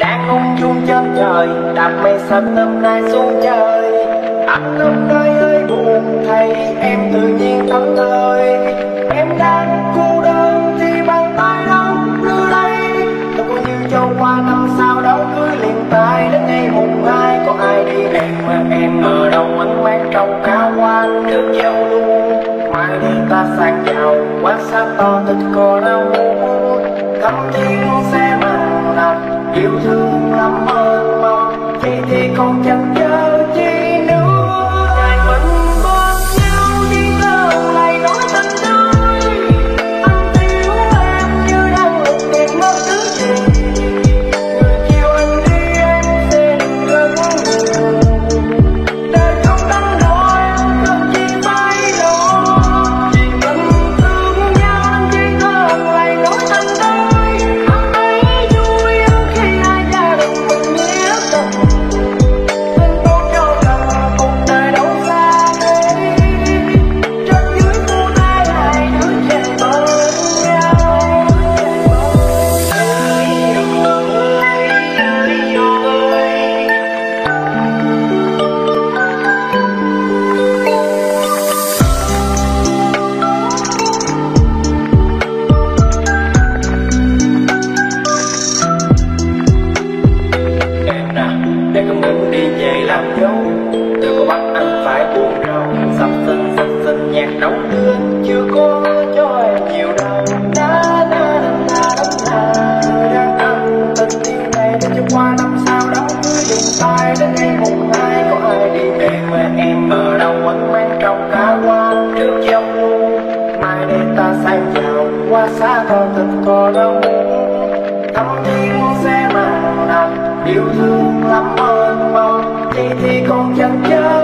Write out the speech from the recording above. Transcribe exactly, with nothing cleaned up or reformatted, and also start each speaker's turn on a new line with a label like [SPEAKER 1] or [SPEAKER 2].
[SPEAKER 1] đang ung dung trên trời, đạp mây xanh năm nay xuống trời. Anh hôm nay hơi buồn thấy em tự nhiên thẫn thơi. Em đang cô đơn thì bàn tay đâu đưa đây. Tôi có như trôi qua năm sau đám cưới liền tay. Đến ngày mùng hai có ai đi em mà em ở đâu anh mang trong cá hoa được giao luôn. Mai đi ta sang giàu quá xa to thịt cò đau. Thăm thiên sẽ màng lòng yêu thương lắm ơn mong. Thì thì còn chẳng chờ chi nữa. Ngày mình bên nhau đi lâu ngày nói tình đôi. Anh thiếu em như đang lục tìm mất thứ gì. Người chiều anh đi em sẽ đừng gần người. Đời không đánh đổi cần chi phải lo. Vì mình thương nhau nên chỉ có ngày nói tình đôi. Anh thấy vui hơn khi ai gia đình mình nghĩa tình. Tình tốt cho gần cuộc đời đâu xa thế. Trên dưới cô tay hai đứa chạy bên nhau. Ơi ơi ơi em nào để con ngừng đi về làm dấu. Đừng có bắt anh phải buồn rầu. Sắp sinh sắp sinh nhạc đau thương chưa có cho em nhiều đâu. Na na na na na na. Người đang ăn tình yêu này để cho qua năm sau đám cưới liền tay. Đến ngày mùng hai có ai đi về mà em ở đâu anh mang trong cá hoa được giao luôn. Mai đây ta sang giàu qua xa to thịt cò đau. Thăm thiên sẽ màng nằm yêu thương lắm ơn mong. Thì thì còn chẳng chờ